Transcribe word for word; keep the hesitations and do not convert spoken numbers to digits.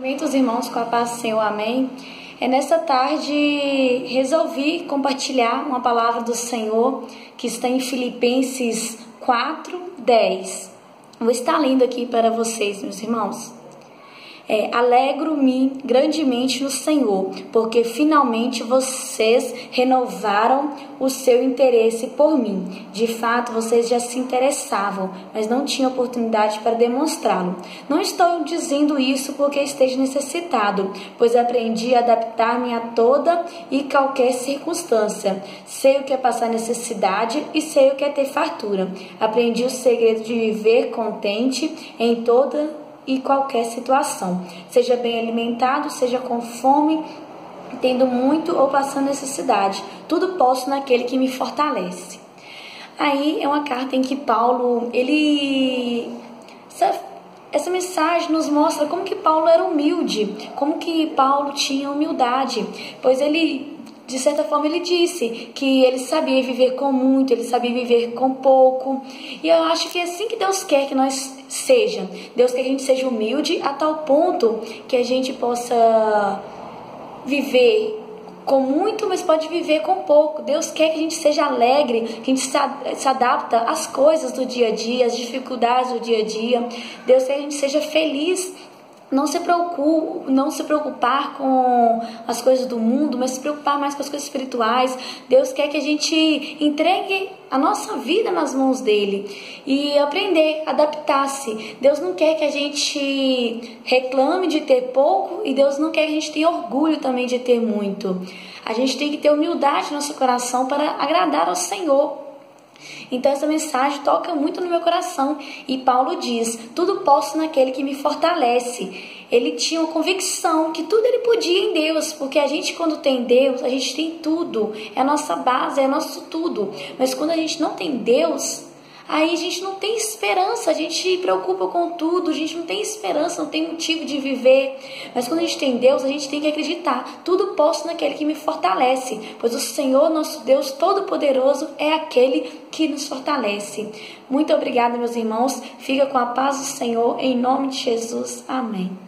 Muitos irmãos, com a paz do Senhor, amém. É nesta tarde resolvi compartilhar uma palavra do Senhor que está em Filipenses quatro, dez. Vou estar lendo aqui para vocês, meus irmãos. É, alegro-me grandemente no Senhor, porque finalmente vocês renovaram o seu interesse por mim. De fato, vocês já se interessavam, mas não tinham oportunidade para demonstrá-lo. Não estou dizendo isso porque esteja necessitado, pois aprendi a adaptar-me a toda e qualquer circunstância. Sei o que é passar necessidade e sei o que é ter fartura. Aprendi o segredo de viver contente em toda e qualquer situação, seja bem alimentado, seja com fome, tendo muito ou passando necessidade, tudo posso naquele que me fortalece. Aí é uma carta em que Paulo, ele... Essa, essa mensagem nos mostra como que Paulo era humilde, como que Paulo tinha humildade, pois ele... De certa forma, ele disse que ele sabia viver com muito, ele sabia viver com pouco. E eu acho que é assim que Deus quer que nós seja. Deus quer que a gente seja humilde a tal ponto que a gente possa viver com muito, mas pode viver com pouco. Deus quer que a gente seja alegre, que a gente se adapta às coisas do dia a dia, às dificuldades do dia a dia. Deus quer que a gente seja feliz. Não se preocupe, não se preocupar com as coisas do mundo, mas se preocupar mais com as coisas espirituais. Deus quer que a gente entregue a nossa vida nas mãos dele e aprender, adaptar-se. Deus não quer que a gente reclame de ter pouco e Deus não quer que a gente tenha orgulho também de ter muito. A gente tem que ter humildade no nosso coração para agradar ao Senhor. Então essa mensagem toca muito no meu coração e Paulo diz, tudo posso naquele que me fortalece. Ele tinha uma convicção que tudo ele podia em Deus, porque a gente quando tem Deus, a gente tem tudo, é a nossa base, é nosso tudo. Mas quando a gente não tem Deus, aí a gente não tem esperança, a gente se preocupa com tudo, a gente não tem esperança, não tem motivo de viver. Mas quando a gente tem Deus, a gente tem que acreditar, tudo posso naquele que me fortalece, pois o Senhor, nosso Deus Todo-Poderoso, é aquele que nos fortalece. Muito obrigada, meus irmãos, fica com a paz do Senhor, em nome de Jesus, amém.